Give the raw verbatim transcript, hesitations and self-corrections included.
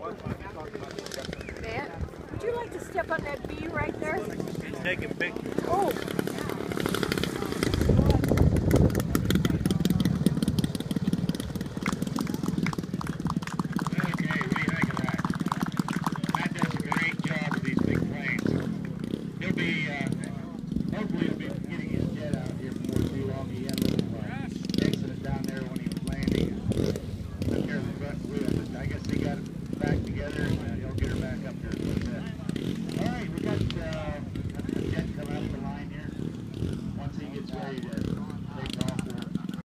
Matt, would you like to step on that bee right there? He's taking pictures. Oh. Hopefully he'll be getting his jet out here before too long. He had a little uh, accident down there when he was landing and took care of the front wheel. But I guess he got it back together and uh, he'll get her back up there.